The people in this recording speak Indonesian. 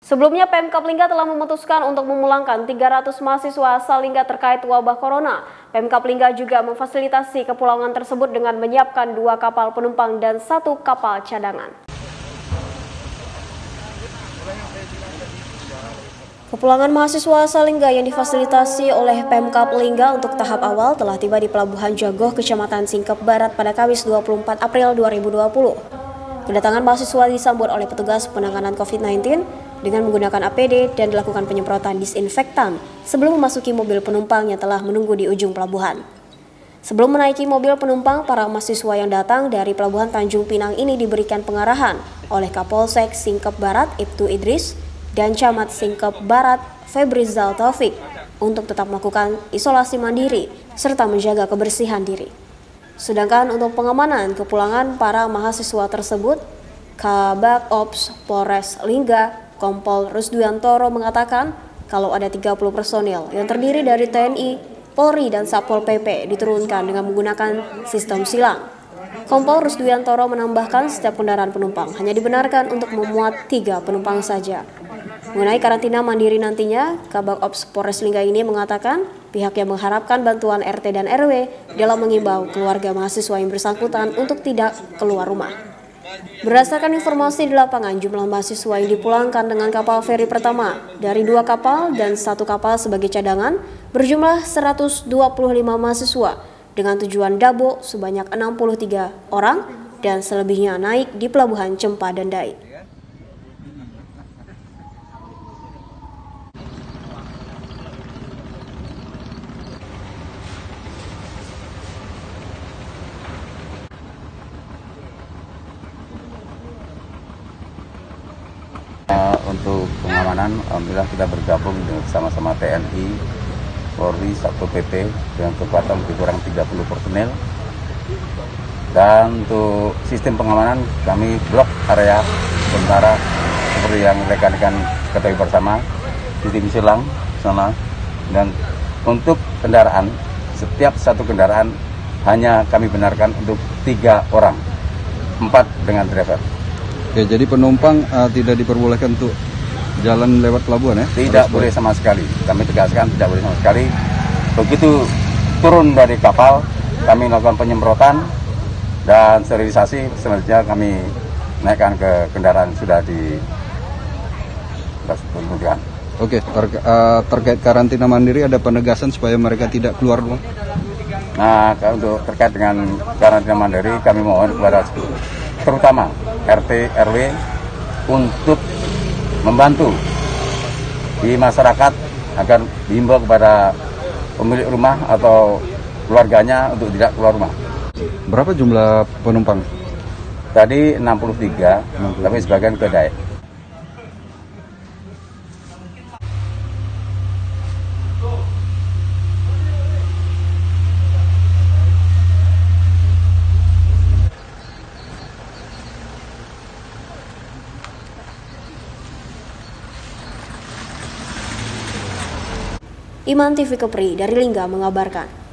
Sebelumnya, Pemkab Lingga telah memutuskan untuk memulangkan 300 mahasiswa asal Lingga terkait wabah corona. Pemkab Lingga juga memfasilitasi kepulangan tersebut dengan menyiapkan 2 kapal penumpang dan 1 kapal cadangan. Kepulangan mahasiswa asal Lingga yang difasilitasi oleh Pemkab Lingga untuk tahap awal telah tiba di Pelabuhan Jagoh, Kecamatan Singkep Barat pada Kamis 24 April 2020. Kedatangan mahasiswa disambut oleh petugas penanganan COVID-19 dengan menggunakan APD dan dilakukan penyemprotan disinfektan sebelum memasuki mobil penumpang yang telah menunggu di ujung pelabuhan. Sebelum menaiki mobil penumpang, para mahasiswa yang datang dari Pelabuhan Tanjung Pinang ini diberikan pengarahan oleh Kapolsek Singkep Barat Ibtu Idris dan Camat Singkep Barat Febrizal Taufik untuk tetap melakukan isolasi mandiri serta menjaga kebersihan diri. Sedangkan untuk pengamanan kepulangan para mahasiswa tersebut, Kabak Ops Polres Lingga Kompol Rusduantoro mengatakan kalau ada 30 personil yang terdiri dari TNI, Polri, dan Satpol PP diturunkan dengan menggunakan sistem silang. Kompol Rusduantoro menambahkan setiap kendaraan penumpang hanya dibenarkan untuk memuat 3 penumpang saja. Mengenai karantina mandiri nantinya, Kabak Ops Polres Lingga ini mengatakan pihaknya mengharapkan bantuan RT dan RW dalam mengimbau keluarga mahasiswa yang bersangkutan untuk tidak keluar rumah. Berdasarkan informasi di lapangan, jumlah mahasiswa yang dipulangkan dengan kapal feri pertama dari 2 kapal dan 1 kapal sebagai cadangan berjumlah 125 mahasiswa dengan tujuan Dabo sebanyak 63 orang dan selebihnya naik di Pelabuhan Cempa dan Dai. Untuk pengamanan, alhamdulillah kita bergabung bersama-sama TNI, Polri, Satpol PP dengan kekuatan lebih kurang 30 personel. Dan untuk sistem pengamanan, kami blok area sementara seperti yang rekan-rekan ketahui bersama, sistem silang sana. Dan untuk kendaraan, setiap satu kendaraan hanya kami benarkan untuk 3 orang, 4 dengan driver. Oke, jadi penumpang tidak diperbolehkan untuk jalan lewat pelabuhan ya? Tidak boleh sama sekali. Kami tegaskan tidak boleh sama sekali. Begitu turun dari kapal, kami melakukan penyemprotan dan sterilisasi. Selanjutnya kami naikkan ke kendaraan sudah ditunjukkan. Oke, terkait karantina mandiri ada penegasan supaya mereka tidak keluar rumah? Nah, untuk terkait dengan karantina mandiri, kami mohon kepada terutama RT RW untuk membantu di masyarakat agar dihimbau kepada pemilik rumah atau keluarganya untuk tidak keluar rumah. Berapa jumlah penumpang? Tadi 63, tapi sebagian ke Dayak. Iman TV Kepri dari Lingga mengabarkan.